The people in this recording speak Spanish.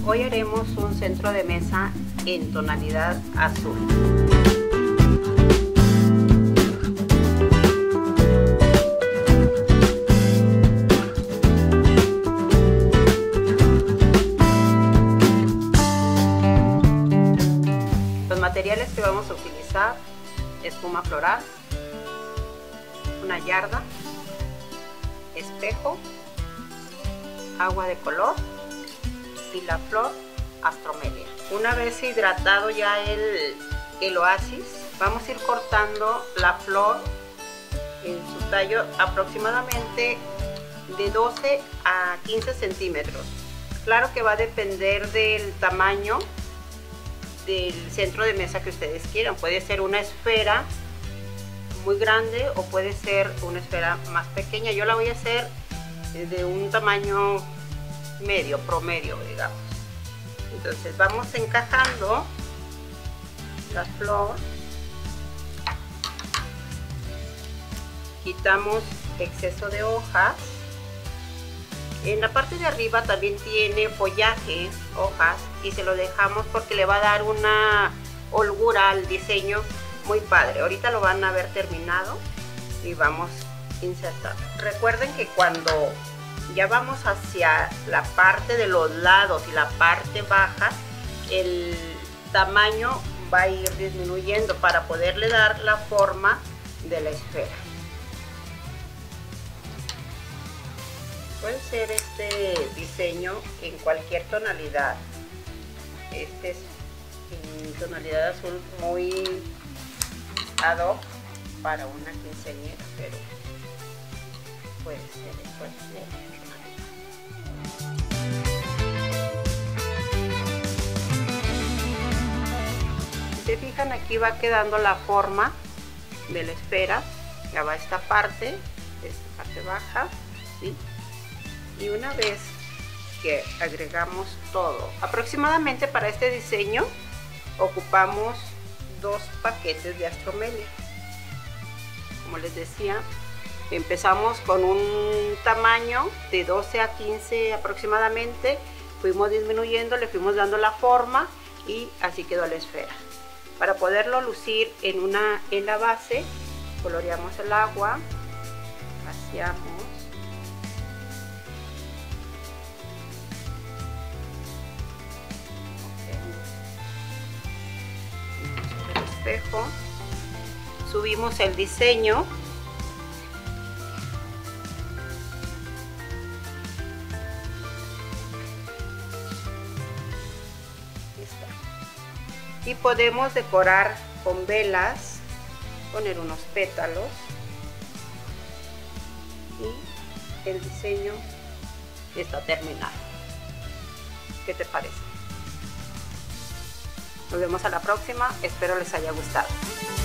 Hoy haremos un centro de mesa en tonalidad azul. Los materiales que vamos a utilizar: espuma floral, una yarda, espejo, agua de color y la flor Astromelia. Una vez hidratado ya el oasis, vamos a ir cortando la flor en su tallo aproximadamente de 12 a 15 centímetros. Claro que va a depender del tamaño del centro de mesa que ustedes quieran. Puede ser una esfera muy grande o puede ser una esfera más pequeña. Yo la voy a hacer de un tamaño medio, promedio, digamos. Entonces vamos encajando la flor, quitamos exceso de hojas. En la parte de arriba también tiene follaje, hojas, y se lo dejamos porque le va a dar una holgura al diseño muy padre. Ahorita lo van a ver terminado y vamos a insertar. Recuerden que cuando ya vamos hacia la parte de los lados y la parte baja, el tamaño va a ir disminuyendo para poderle dar la forma de la esfera. Puede ser este diseño en cualquier tonalidad. Este es en tonalidad azul muy ad hoc para una quinceañera, pero puede ser en cualquier tonalidad. Si se fijan, aquí va quedando la forma de la esfera. Ya va esta parte baja, ¿sí? Y una vez que agregamos todo, aproximadamente para este diseño ocupamos 2 paquetes de Astromelia. Como les decía, empezamos con un tamaño de 12 a 15 aproximadamente, fuimos disminuyendo, le fuimos dando la forma y así quedó la esfera. Para poderlo lucir en la base, coloreamos el agua, vaciamos, espejo, subimos el diseño, y podemos decorar con velas, poner unos pétalos y el diseño está terminado. ¿Qué te parece? Nos vemos a la próxima, espero les haya gustado.